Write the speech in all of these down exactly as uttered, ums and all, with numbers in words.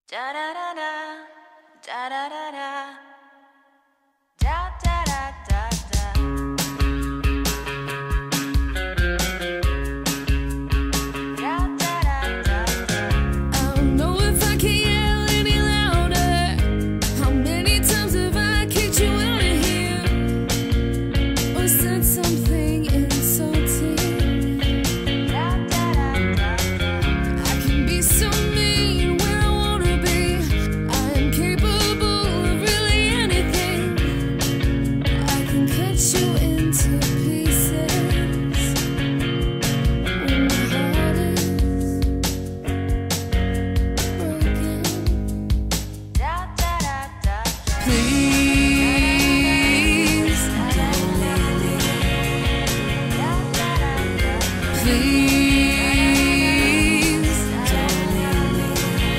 Da da da da, da da da da, da da da da da. Da da da da da. I don't know if I can yell any louder. How many times have I kicked you out of here, or said something insulting? Da da da da da. I can be so mean when I wanna be. I am capable of really anything. I can cut you into pieces when my heart is broken. Da da da da da. Please don't leave me. Da da da da. Please don't leave me.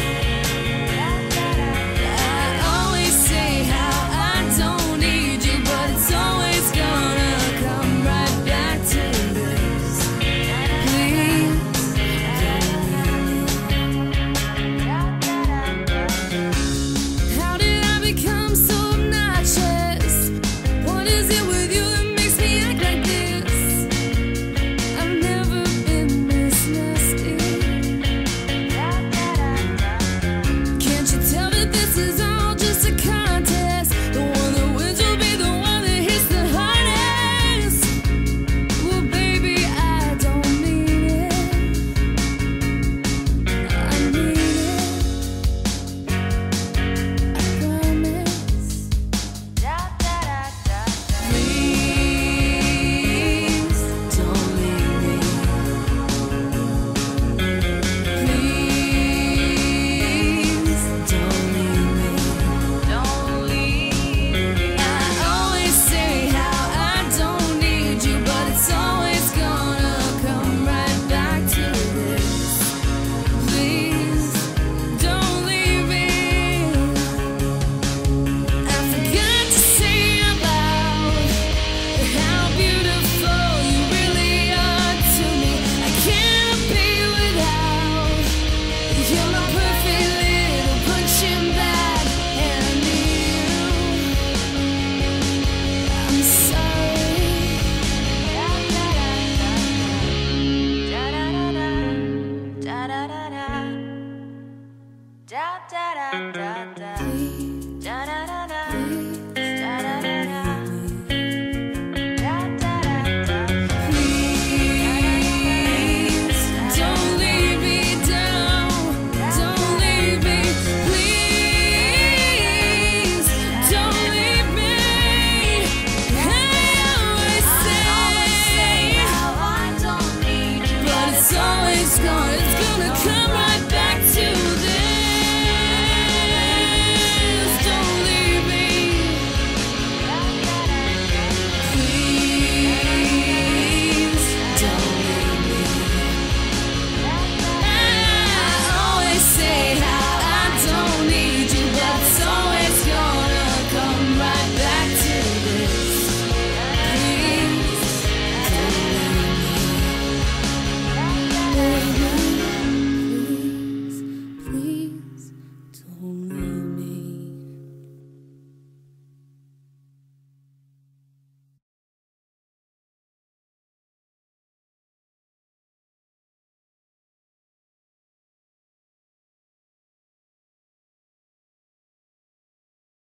I always say how I don't need you, but it's always gonna come right back to this. Please don't leave me. How did I become so obnoxious? What is it with you that makes me act like this? I've never been this nasty. Can't you tell that this is all just a contest? The one that wins will be the one that hits the hardest. Well, baby, I don't mean it. I mean it. I promise. Please don't leave me. Please don't leave me. Don't leave me. I always say how I don't need you, but it's always gonna come right back to this. Please don't leave me. I forgot to say about how beautiful you really are to me. I can't be without. You're my perfect little punching bag, and I need you. I'm sorry. Da da da da, da da da da, da da da da, da da da da, da da da da.